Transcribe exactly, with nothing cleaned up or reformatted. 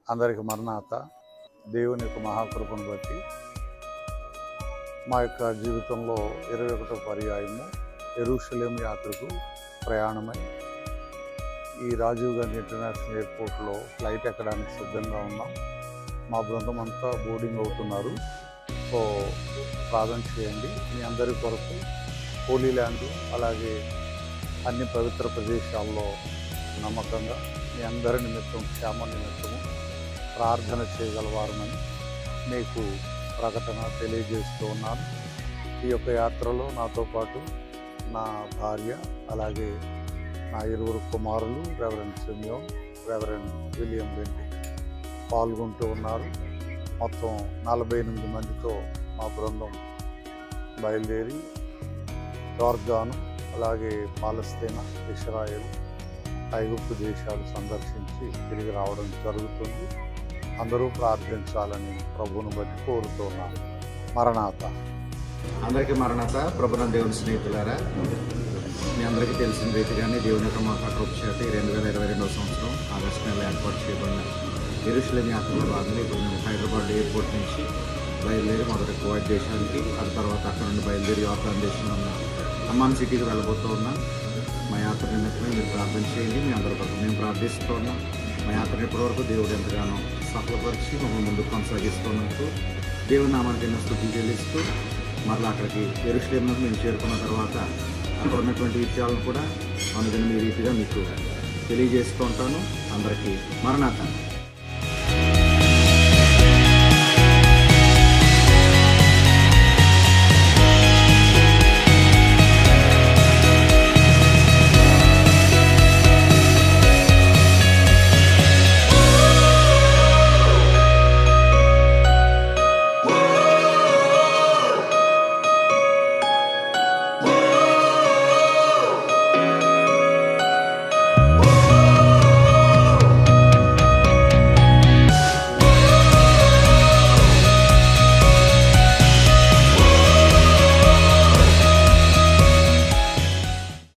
అందరికి మరణాత. దేవుని యొక్క మహాకృపను బట్టి మా యొక్క జీవితంలో ఇరవై ఒకటో పర్యాయము యెరూషలేము యాత్రకు ప్రయాణమై ఈ రాజీవ్ గాంధీ ఇంటర్నేషనల్ ఎయిర్పోర్ట్లో ఫ్లైట్ ఎక్కడానికి సిద్ధంగా ఉన్నాం. మా బృందం అంతా బోర్డింగ్ అవుతున్నారు. సో ప్రార్థన చేయండి. మీ అందరి కొరకు హోలీ ల్యాండ్ అలాగే అన్ని పవిత్ర ప్రదేశాల్లో నమ్మకంగా మీ అందరి నిమిత్తం క్షేమ నిమిత్తము ప్రార్థన చేయగలవారమని మీకు ప్రకటన తెలియజేస్తూ ఉన్నాను. ఈ యొక్క యాత్రలో నాతో పాటు నా భార్య అలాగే నా ఇరువురు కుమారులు reverend Simeon, reverend William Bentinck పాల్గొంటూ ఉన్నారు. మొత్తం నలభై ఎనిమిది మందితో మా బృందం బయలుదేరి యోర్దాను అలాగే పాలస్తీనా, ఇశ్రాయేల్, ఐగుప్తు దేశాలు సందర్శించి తిరిగి రావడం జరుగుతుంది. అందరూ ప్రార్థించాలని ప్రభువును బట్టి కోరుతున్నాను. మరణాత. అందరికీ మరణాత. ప్రభుత్వ దేవుని స్నేహితులారా, మీ అందరికీ తెలిసిన రీతిగానే దేవుని యొక్క మహాకృపచేత రెండు వేల ఇరవై రెండవ సంవత్సరం ఆగస్టు నెల ఏర్పాటు చేయబడిన యెరూషలేము యాత్రలో భాగంగా ఇప్పుడు మేము హైదరాబాద్ ఎయిర్పోర్ట్ నుంచి బయలుదేరి మొదటి కువైట్ దేశానికి, ఆ తర్వాత అక్కడ నుండి బయలుదేరి యోర్దాను దేశంలో ఉన్న అమ్మాన్ సిటీకి వెళ్ళబోతూ ఉన్నాం. మా యాత్ర నిమిత్తమే మీరు ప్రార్థన చేయండి. మీ అందరి కొరకు మేము ప్రార్థిస్తూ ఉన్నాం. మా యాత్ర ఇప్పటివరకు దేవుడు ఎంతగానో సఫలపరిచి మమ్మల్ని ముందుకు కొనసాగిస్తున్నందుకు దేవుని నామానికి ఎన్నో స్తుతులు చెల్లిస్తూ మరలా అక్కడికి యెరూషలేముకు మేము చేరుకున్న తర్వాత అక్కడ ఉన్నటువంటి విషయాలను కూడా అనుదినం ఈ రీతిగా మీకు తెలియజేస్తూ ఉంటాను. అందరికీ మరణాత.